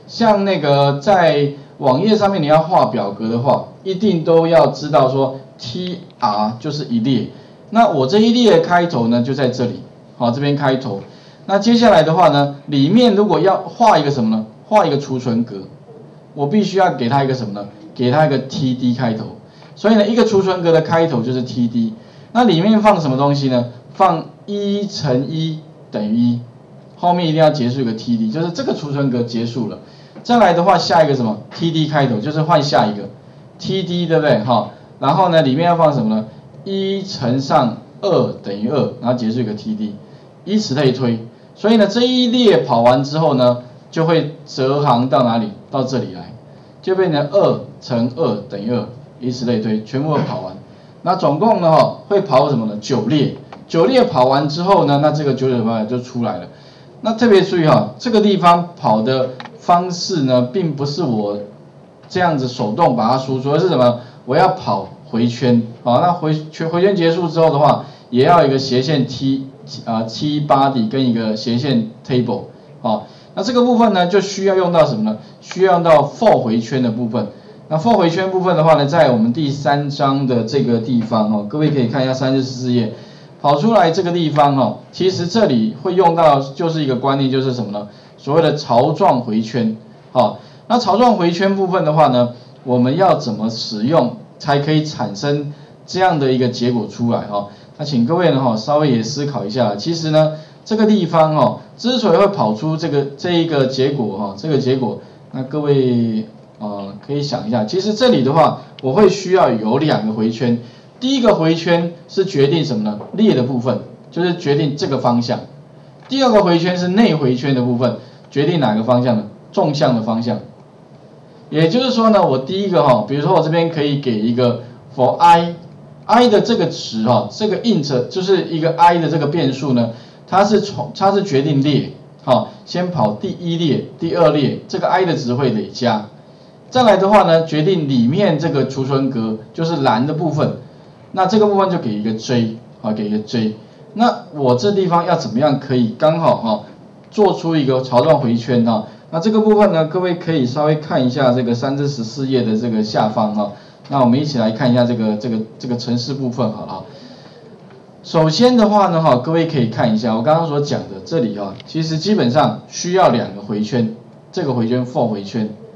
像那个在网页上面你要画表格的话，一定都要知道说 tr 就是一列。那我这一列开头呢就在这里，好，这边开头。那接下来的话呢，里面如果要画一个什么呢？画一个储存格，我必须要给它一个什么呢？给它一个 td 开头。所以呢，一个储存格的开头就是 td。那里面放什么东西呢？放1乘1等于1，后面一定要结束一个 td， 就是这个储存格结束了。再来的话，下一个什么 td 开头，就是换下一个 td， 对不对？哈，然后呢，里面要放什么呢？1乘上2等于2，然后结束一个 td， 以此类推。所以呢，这一列跑完之后呢，就会折行到哪里？到这里来，就变成2乘2等于2，以此类推，全部都跑完。那总共呢，会跑什么呢？9列。9列跑完之后呢，那这个998就出来了。那特别注意哈，这个地方跑的方式呢，并不是我这样子手动把它输出，而是什么？我要跑回圈，好，那回圈结束之后的话，也要一个斜线 T body 跟一个斜线 table， 好，那这个部分呢，就需要用到什么呢？需要用到 for 回圈的部分。那 for 回圈部分的话呢，在我们第3章的这个地方哦，各位可以看一下34页。跑出来这个地方哦，其实这里会用到就是一个观念，就是什么呢？所谓的槽状回圈。好，那槽状回圈部分的话呢，我们要怎么使用才可以产生这样的一个结果出来哦？那请各位呢稍微也思考一下，其实呢这个地方哦，之所以会跑出这一个结果这个结果，那各位可以想一下，其实这里的话，我会需要有2个回圈。第一个回圈是决定什么呢？列的部分，就是决定这个方向。第二个回圈是内回圈的部分，决定哪个方向呢？纵向的方向。也就是说呢，我第一个比如说我这边可以给一个 for i 的这个值这个 int 就是一个 i 的这个变数呢，它是决定列，先跑第1列、第2列，这个 i 的值会累加。再来的话呢，决定里面这个储存格就是蓝的部分。那这个部分就给一个 J， 给一个 J。那我这地方要怎么样可以刚好做出一个槽状回圈那这个部分呢，各位可以稍微看一下这个3至14页的这个下方那我们一起来看一下这个程式部分好了。首先的话呢各位可以看一下我刚刚所讲的这里其实基本上需要2个回圈，这个回圈 for 回圈。